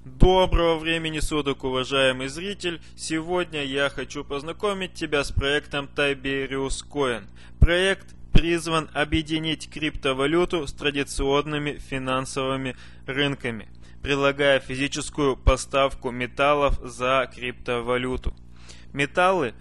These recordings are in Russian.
Доброго времени суток, уважаемый зритель! Сегодня я хочу познакомить тебя с проектом Tiberius Coin. Проект призван объединить криптовалюту с традиционными финансовыми рынками, предлагая физическую поставку металлов за криптовалюту. Металлы,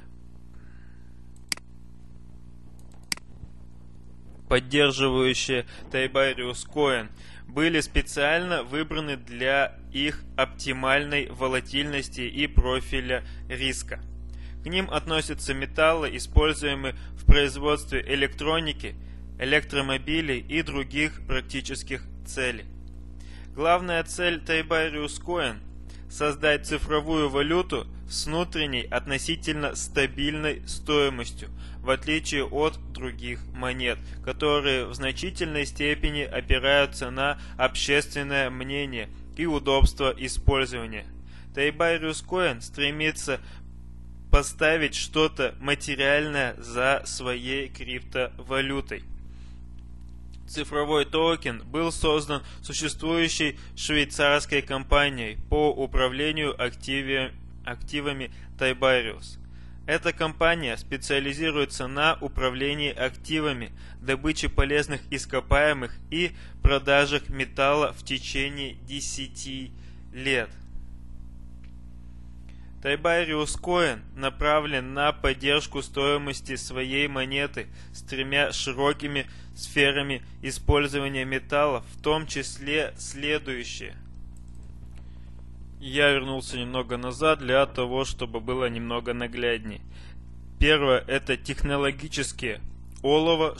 поддерживающие Tiberius Coin, были специально выбраны для их оптимальной волатильности и профиля риска. К ним относятся металлы, используемые в производстве электроники, электромобилей и других практических целей. Главная цель Tiberius Coin – создать цифровую валюту с внутренней относительно стабильной стоимостью, в отличие от других монет, которые в значительной степени опираются на общественное мнение и удобство использования. Tiberius Coin стремится поставить что-то материальное за своей криптовалютой. Цифровой токен был создан существующей швейцарской компанией по управлению активами Tiberius. Эта компания специализируется на управлении активами, добыче полезных ископаемых и продажах металла в течение 10 лет. Tiberius Coin направлен на поддержку стоимости своей монеты с тремя широкими сферами использования металлов, в том числе следующие. Я вернулся немного назад для того, чтобы было немного нагляднее. Первое – это технологические. Олово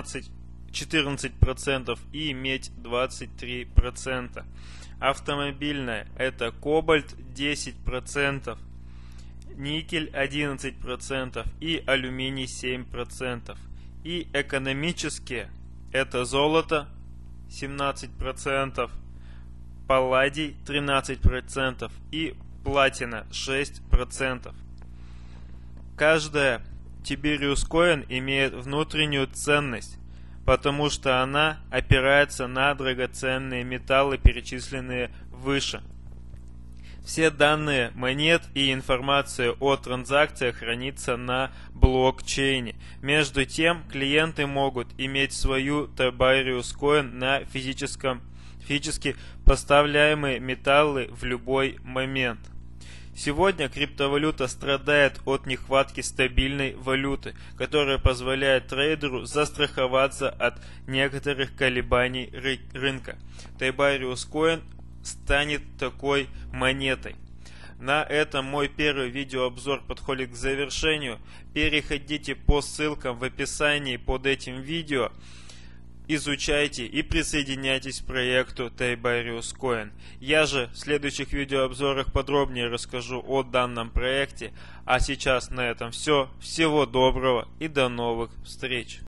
14% и медь 23%. Автомобильное – это кобальт 10%, никель 11% и алюминий 7%. И экономические – это золото 17%. Палладий 13% и платина 6%. Каждая Tiberius Coin имеет внутреннюю ценность, потому что она опирается на драгоценные металлы, перечисленные выше. Все данные монет и информация о транзакциях хранится на блокчейне. Между тем, клиенты могут иметь свою Tiberius Coin на физически поставляемые металлы в любой момент. Сегодня криптовалюта страдает от нехватки стабильной валюты, которая позволяет трейдеру застраховаться от некоторых колебаний рынка. Tiberius Coin станет такой монетой. На этом мой первый видеообзор подходит к завершению. Переходите по ссылкам в описании под этим видео. Изучайте и присоединяйтесь к проекту Tiberius Coin. Я же в следующих видеообзорах подробнее расскажу о данном проекте. А сейчас на этом все. Всего доброго и до новых встреч!